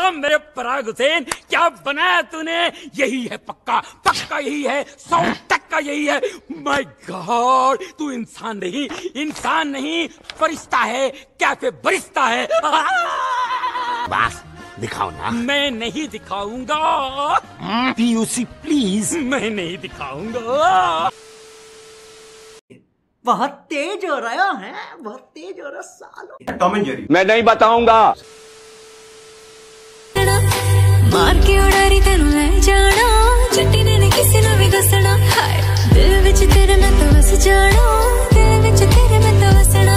मेरे पराग हुसैन, क्या बनाया तूने? यही है पक्का, पक्का यही है, 100% यही है। माय गॉड, तू इंसान नहीं फरिश्ता है, कैफे बरिस्ता है। बस दिखाओ ना। मैं नहीं दिखाऊंगा। PUC please. मैं नहीं दिखाऊंगा। बहुत तेज हो रहा है, बहुत तेज हो रहा सालो। Tom and Jerry. मैं नहीं बताऊंगा। मार के उड़ारी तेनू ले जाना, चिट्टी ने किसी ने भी दसना, हाय दिल विच तेरे मैं तो बस जाना, दिल विच तेरे मैं तो बसना।